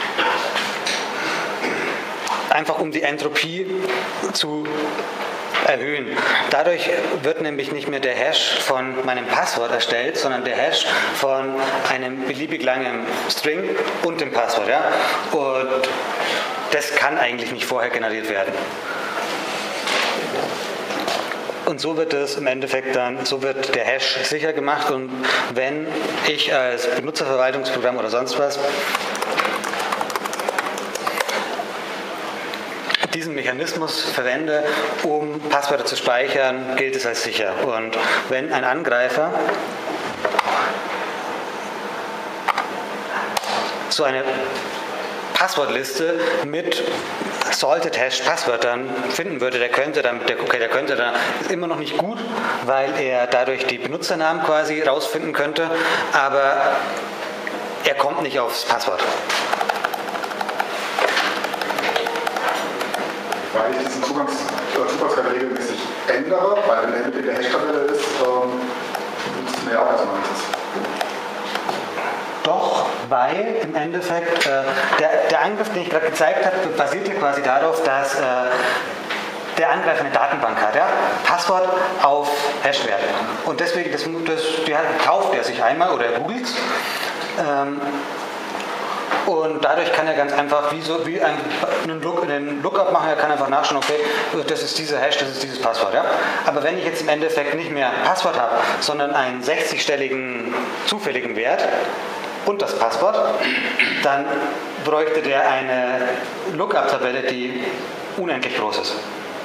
einfach um die Entropie zu erhöhen. Dadurch wird nämlich nicht mehr der Hash von meinem Passwort erstellt, sondern der Hash von einem beliebig langen String und dem Passwort. Ja? Und das kann eigentlich nicht vorher generiert werden. Und so wird es im Endeffekt dann, so wird der Hash sicher gemacht und wenn ich als Benutzerverwaltungsprogramm oder sonst was diesen Mechanismus verwende, um Passwörter zu speichern, gilt es als sicher. Und wenn ein Angreifer so eine Passwortliste mit Salted Hash Passwörtern finden würde, der könnte dann, der, okay, der könnte dann, ist immer noch nicht gut, weil er dadurch die Benutzernamen quasi rausfinden könnte, aber er kommt nicht aufs Passwort.
Weil ich diesen Zugangs, äh, Zufallswert regelmäßig ändere, weil wenn er mit in der Hash-Tabelle ist, ähm, nützt mir ja auch erstmal nichts.
Doch, weil im Endeffekt äh, der, der Angriff, den ich gerade gezeigt habe, basiert ja quasi darauf, dass äh, der Angreifer eine Datenbank hat, ja? Passwort auf Hashwert. Und deswegen, das, das, die kauft er sich einmal oder er googelt. Ähm, Und dadurch kann er ganz einfach wie, so, wie ein, einen, Look, einen Lookup machen, er kann einfach nachschauen, okay, das ist dieser Hash, das ist dieses Passwort. Ja? Aber wenn ich jetzt im Endeffekt nicht mehr ein Passwort habe, sondern einen sechzigstelligen zufälligen Wert und das Passwort, dann bräuchte der eine Lookup-Tabelle, die unendlich groß ist.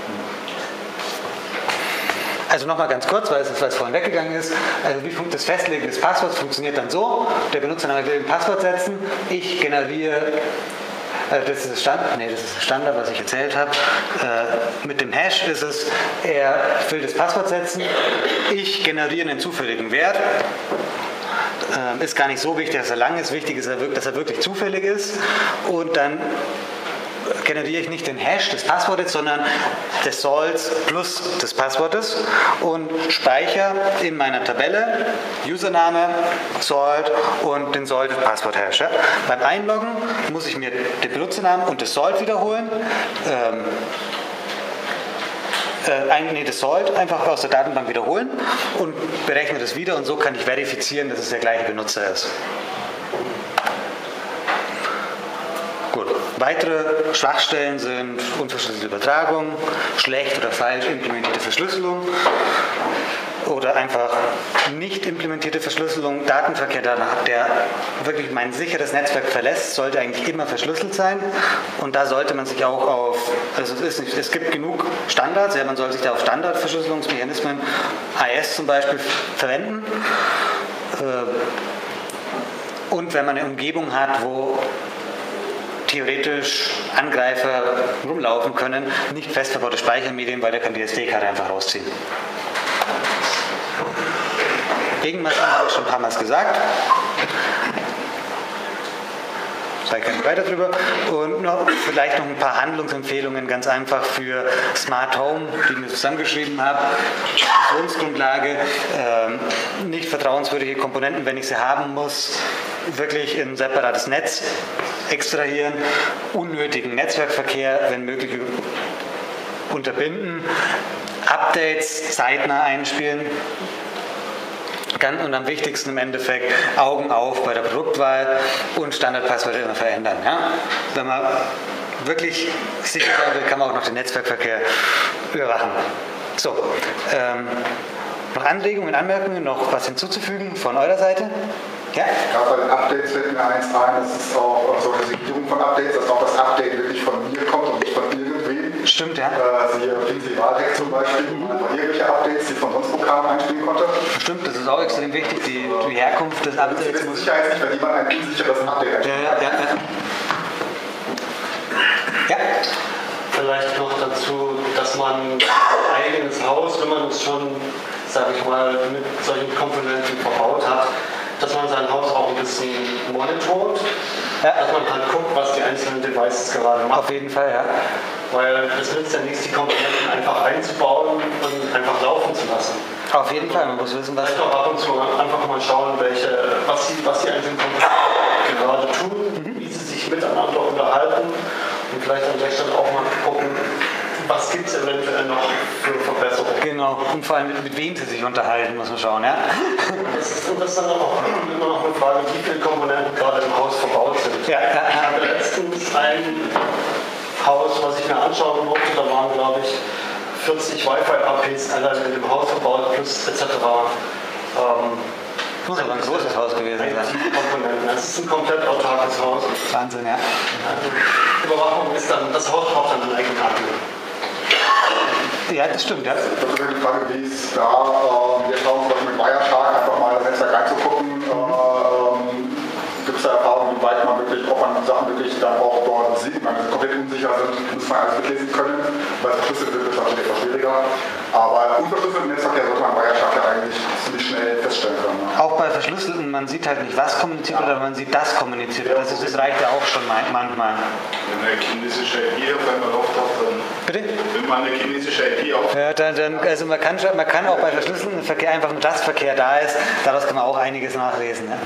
Also nochmal ganz kurz, weil es, weil es vorhin weggegangen ist. Also wie funkt das Festlegen des Passworts funktioniert dann so: Der Benutzername will ein Passwort setzen, ich generiere, also das ist das Standard, nee, das ist das Standard, was ich erzählt habe. Äh, mit dem Hash ist es, er will das Passwort setzen, ich generiere einen zufälligen Wert. Äh, ist gar nicht so wichtig, dass er lang ist, wichtig ist, dass er wirklich zufällig ist. Und dann generiere ich nicht den Hash des Passwortes, sondern des Salts plus des Passwortes und speichere in meiner Tabelle Username, Salt und den Salted Passwort Hash. Ja. Beim Einloggen muss ich mir den Benutzernamen und das Salt wiederholen. Ähm, äh, ein, nee, das Salt einfach aus der Datenbank wiederholen und berechne das wieder und so kann ich verifizieren, dass es der gleiche Benutzer ist. Gut. Weitere Schwachstellen sind unverschlüsselte Übertragung, schlecht oder falsch implementierte Verschlüsselung oder einfach nicht implementierte Verschlüsselung. Datenverkehr, der wirklich mein sicheres Netzwerk verlässt, sollte eigentlich immer verschlüsselt sein und da sollte man sich auch auf, also es, ist nicht, es gibt genug Standards, ja, man soll sich da auf Standardverschlüsselungsmechanismen, A E S zum Beispiel, verwenden. Und wenn man eine Umgebung hat, wo theoretisch Angreifer rumlaufen können, nicht fest verbaute Speichermedien, weil der kann die S D-Karte einfach rausziehen. Gegenmaßnahmen habe ich schon ein paar Mal gesagt. Sage ich gar nicht weiter drüber. Und noch, vielleicht noch ein paar Handlungsempfehlungen, ganz einfach für Smart Home, die ich mir zusammengeschrieben habe. Diskussionsgrundlage, ähm, nicht vertrauenswürdige Komponenten, wenn ich sie haben muss, wirklich in ein separates Netz extrahieren, unnötigen Netzwerkverkehr, wenn möglich, unterbinden, Updates zeitnah einspielen. Und am wichtigsten im Endeffekt Augen auf bei der Produktwahl und Standardpasswörter immer verändern. Ja? Wenn man wirklich sicher sein will, kann man auch noch den Netzwerkverkehr überwachen. So, ähm, noch Anregungen, Anmerkungen, noch was hinzuzufügen von eurer Seite? Ja?
Gerade bei den Updates fällt mir eins ein, das ist auch so eine Sicherung von Updates, dass auch das Update wirklich von mir kommt und nicht von irgendwem.
Stimmt, ja.
Also hier P C Wahlrecht zum Beispiel, wo man irgendwelche Updates, die von sonst wo kamen, einspielen konnte.
Stimmt, das ist auch extrem wichtig, die, die Herkunft des Updates.
Das ist Sicherheit nicht, wenn jemand ein unsicheres Update einspielt.
Ja, ja, ja. Ja.
Vielleicht noch dazu, dass man ein eigenes Haus, wenn man es schon, sage ich mal, mit solchen Komponenten verbaut hat, dass man sein Haus auch ein bisschen monitort, ja. Dass man halt guckt, was die einzelnen Devices gerade machen.
Auf jeden Fall, ja.
Weil es nützt ja nichts, die Komponenten einfach einzubauen und einfach laufen zu lassen.
Auf jeden Fall, man muss wissen, was...
Vielleicht auch ab und zu einfach mal schauen, welche, was, die, was die einzelnen Komponenten gerade tun, mhm. wie sie sich miteinander unterhalten und vielleicht an der Stelle auch mal gucken, was gibt es eventuell noch für Verbesserungen.
Genau, und vor allem mit, mit wem sie sich unterhalten, muss man schauen, ja?
Das ist, und das ist dann auch immer noch eine Frage, wie viele Komponenten gerade im Haus verbaut sind.
Ja, ja, ja.
Ich hatte letztens ein Haus, was ich mir anschauen durfte, da waren, glaube ich, vierzig Wi-Fi-A Ps allein in dem Haus verbaut, plus et cetera. Ähm,
das muss aber ein großes Haus gewesen sein.
Komponenten. Es ist ein komplett autarkes Haus.
Wahnsinn, ja.
Also, Überwachung ist dann, das Haus braucht dann einen eigenen Admin.
Ja, das stimmt, ja.
Das ist die Frage, wie es da, äh, wir schauen zum Beispiel mit Wireshark einfach mal das Netzwerk reinzugucken. Äh, ähm, gibt es gibt es da Erfahrungen, wie weit man wirklich, ob man Sachen wirklich dann auch dort sieht. Wenn sie komplett unsicher sind, muss man alles mitlesen können, weil verschlüsselt wird, ist natürlich etwas schwieriger. Aber unverschlüsselten Netzverkehr sollte man Wireshark ja eigentlich ziemlich schnell feststellen können. Ne?
Auch bei verschlüsselten, man sieht halt nicht, was kommuniziert wird, aber man sieht, das kommuniziert wird. Also das reicht ja auch schon manchmal.
Wenn man eine chinesische I P auf einmal auftaucht, dann...
Bitte?
Wenn man eine chinesische I P auftaucht...
Ja, dann, dann, also man kann, man kann auch bei verschlüsseltem Verkehr einfach nur das Verkehr da ist, daraus kann man auch einiges nachlesen. Ja.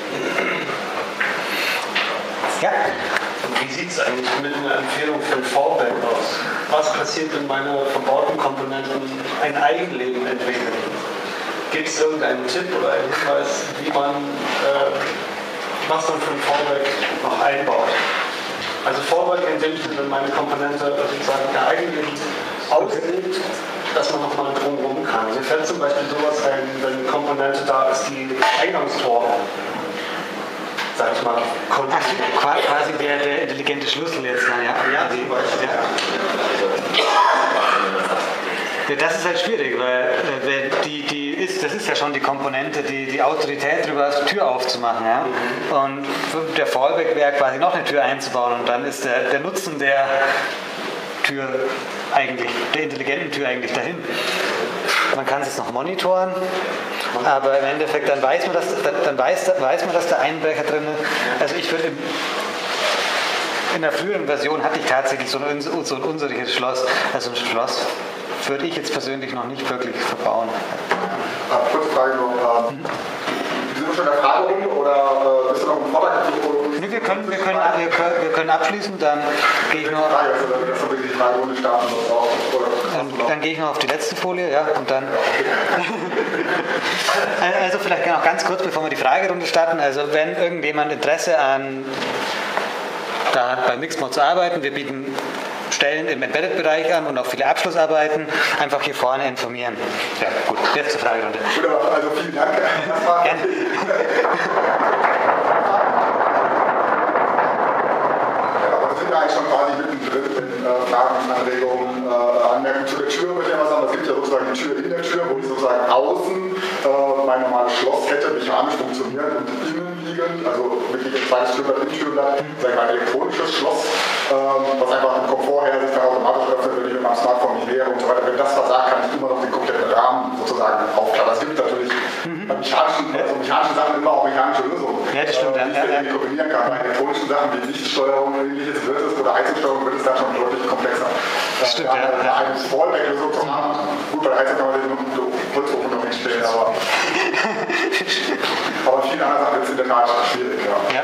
Ja.
Wie sieht es eigentlich mit einer Empfehlung für ein Fallback aus? Was passiert, wenn meine verbauten Komponenten ein Eigenleben entwickeln? Gibt es irgendeinen Tipp oder einen Hinweis, wie man, äh, was man für ein Fallback noch einbaut? Also Fallback in dem Sinne, wenn meine Komponente sozusagen ihr Eigenleben auslebt, dass man nochmal drumherum kann. Mir fällt zum Beispiel sowas ein, wenn eine Komponente da ist, die Eingangstor, sag ich mal, kontrolliert.
Ach, quasi der, der intelligente Schlüssel jetzt. Ja,
Ja, zum Beispiel.
ja. Ja, das ist halt schwierig, weil äh, die, die ist, das ist ja schon die Komponente, die, die Autorität darüber ist, die Tür aufzumachen. Ja? Und der Fallback wäre quasi noch eine Tür einzubauen und dann ist der, der Nutzen der Tür eigentlich, der intelligenten Tür eigentlich dahin. Man kann es jetzt noch monitoren, aber im Endeffekt dann weiß man, dass, dann weiß, weiß man, dass der Einbrecher drin ist. Also ich würde in der früheren Version hatte ich tatsächlich so ein, so ein unsicheres Schloss, also ein Schloss würde ich jetzt persönlich noch nicht wirklich verbauen.
Ah, kurze Frage noch. Ähm, wir sind schon in der Fragerunde oder äh, bist du noch im Vortrag?
Nee, wir, können, wir, können, wir, können, wir können abschließen, dann gehe ich noch.
Frage, also, dass wir wirklich die Fragerunde starten sonst auch.
Dann, dann gehe ich noch auf die letzte Folie, ja, und dann. Also vielleicht noch ganz kurz, bevor wir die Fragerunde starten. Also wenn irgendjemand Interesse an da hat bei Mixmod zu arbeiten, wir bieten Stellen im Embedded-Bereich an und auch viele Abschlussarbeiten, einfach hier vorne informieren. Ja, gut, jetzt zur Fragerunde.
Gut, also vielen Dank.
Gerne.
Aber wir sind ja eigentlich schon quasi mittendrin in äh, Fragen, Anregungen, äh, Anmerkungen zu der Tür, würde ich mal sagen. Es gibt ja sozusagen die Tür in der Tür, wo ich sozusagen außen äh, mein normales Schlosskette mechanisch funktioniert und innen liegend, also wirklich ein zweites Türblatt, Innentürblatt, sag ich mal, ein elektronisches Schloss, ähm, was einfach im Komfort her sich dann automatisch öffnet, wenn ich mit meinem Smartphone nicht nähere und so weiter. Wenn das versagt, kann ich immer noch den kompletten Rahmen sozusagen aufklappen. Es gibt natürlich mhm. bei mechanischen, also mechanischen Sachen immer auch mechanische Lösungen,
ja, das stimmt,
äh, die ich
ja,
irgendwie kombinieren kann. Bei elektronischen Sachen wie Lichtsteuerung und ähnliches wird es oder Heizungssteuerung wird es dann schon deutlich komplexer.
Das stimmt,
äh,
ja.
Eine Fallback-Lösung zu haben, gut, bei der Heizung kann man den Holzofen noch hinstellen, aber aber viele andere Sachen wird es in der Tat schwierig. Ja.
Ja.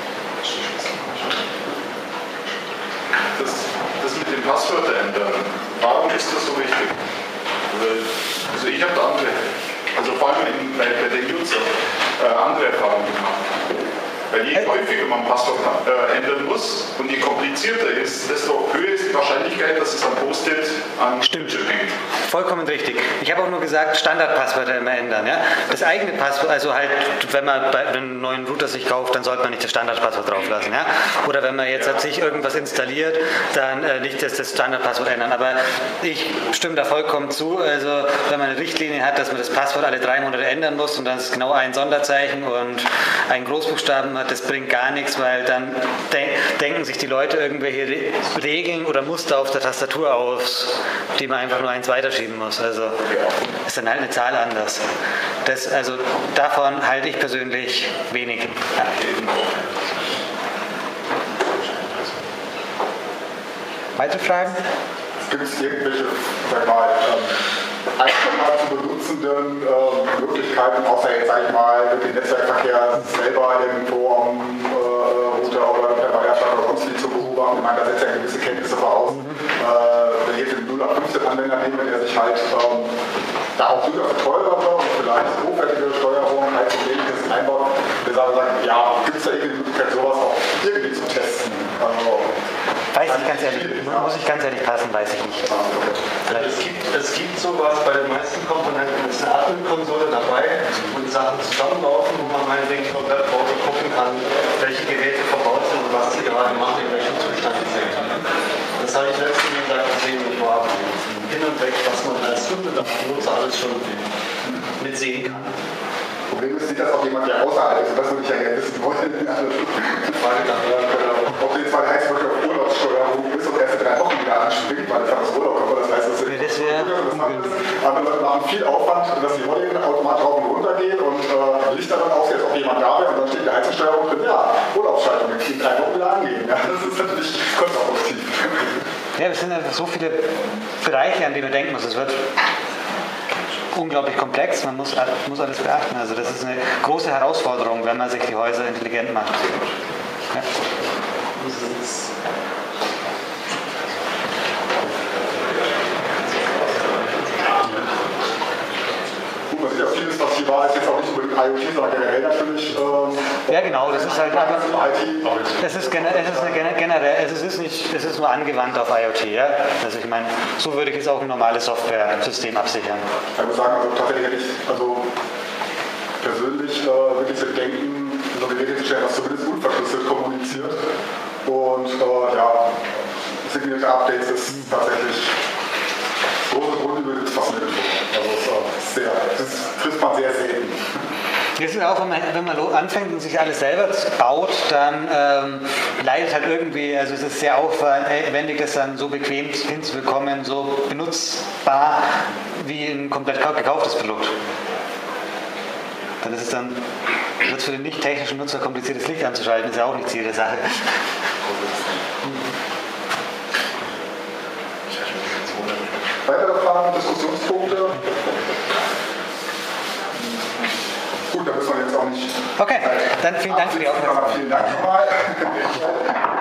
Das, das mit den Passwörtern ändern, warum ist das so wichtig? Also ich habe da andere, also vor allem in, bei, bei den User, äh, andere Erfahrungen gemacht. Weil je häufiger man Passwort äh, ändern muss und je komplizierter ist, desto höher ist die Wahrscheinlichkeit, dass es ein Post-it an
Stimmt.
hängt.
Vollkommen richtig. Ich habe auch nur gesagt, Standardpasswörter immer ändern. Ja? Das eigene Passwort, also halt, wenn man bei einem neuen Router sich kauft, dann sollte man nicht das Standardpasswort drauf lassen. Ja? Oder wenn man jetzt hat sich irgendwas installiert, dann äh, nicht das, das Standardpasswort ändern. Aber ich stimme da vollkommen zu. Also wenn man eine Richtlinie hat, dass man das Passwort alle drei Monate ändern muss und dann ist genau ein Sonderzeichen und ein Großbuchstaben hat, das bringt gar nichts, weil dann de denken sich die Leute irgendwelche Re Regeln oder Muster auf der Tastatur aus, die man einfach nur eins weiterschieben muss. Also ist dann halt eine Zahl anders. Das, also davon halte ich persönlich wenig. Ja. Weitere Fragen?
Gibt es irgendwelche, sag mal, ähm, einfacher zu benutzenden äh, Möglichkeiten, außer jetzt, sag ich mal, den Netzwerkverkehr selber irgendwo am äh, Router oder per Wireshark oder sonst wie zu beobachten? Ich meine, da setzt ja gewisse Kenntnisse voraus. Mhm. Äh, wenn ich jetzt den null acht fünfzehn Anwender nehme, der sich halt ähm, da auch durchaus teurere und vielleicht hochwertige Steuerung halt so ähnliches einbaut, der sagt, ja, gibt es da irgendeine Möglichkeit, sowas auch irgendwie zu testen? Also,
weiß ich ganz ehrlich, muss ich ganz ehrlich passen, weiß ich nicht.
Also es gibt, es gibt sowas bei den meisten Komponenten, ist eine Admin-Konsole dabei, wo die Sachen zusammenlaufen, wo man meinetwegen vom Webbrowser gucken kann, welche Geräte verbaut sind und was die gerade machen, in welchem Zustand die sind. Das habe ich letztens gesagt gesehen und war hin und weg, was man als Kunde, der Nutzer alles schon mitsehen kann.
Problem ist, sieht das auch jemand, der außerhalb ist, und das würde ich ja gerne wissen wollen. Ob du jetzt mal heißt, zum Beispiel auf Urlaubssteuerung bist und erst in drei Wochen wieder anspringt, weil es aus Urlaub kommt, das heißt, das ist
das wär,
andere Leute machen viel Aufwand, dass die Rollläden automatisch rauf und runter gehen und äh, Lichter dann aus, als ob jemand da wäre und dann steht die Heizungssteuerung drin, ja, Urlaubsschaltung, in drei Wochen wieder angehen. Ja, das ist natürlich kontraproduktiv.
Ja, es sind einfach so viele Bereiche, an die man denken muss. Es wird unglaublich komplex, man muss, muss alles beachten. Also das ist eine große Herausforderung, wenn man sich die Häuser intelligent macht. Ja.
Gut, man sieht ja vieles, was hier war, ist jetzt auch nicht unbedingt IoT, sondern generell natürlich. Ähm,
ja, genau, das ist halt aber.
I T.
Es ist, gener es ist eine generell, es ist nicht, es ist nur angewandt auf IoT, ja. Also ich meine, so würde ich jetzt auch ein normales Software-System absichern.
Ich würde sagen, also tatsächlich hätte ich also persönlich äh, wirklich zu denken, so eine Geräte zu stellen, was zumindest unverschlüsselt kommuniziert. Und äh, ja, signierte Updates ist tatsächlich große Grundübel ist fast nirgendwo. Also es ist sehr, das trifft man sehr selten.
Das ist auch, wenn man, wenn man anfängt und sich alles selber baut, dann ähm, leidet halt irgendwie, also es ist sehr aufwendig, das dann so bequem hinzubekommen, so benutzbar wie ein komplett gekauftes Produkt. Dann ist es dann, wird es für den nicht technischen Nutzer kompliziert, das Licht anzuschalten, ist ja auch nicht Ziel der Sache.
Weitere Fragen, Diskussionspunkte? Gut, da müssen wir jetzt auch nicht.
Okay, dann vielen Dank für die Aufmerksamkeit.
Vielen Dank nochmal.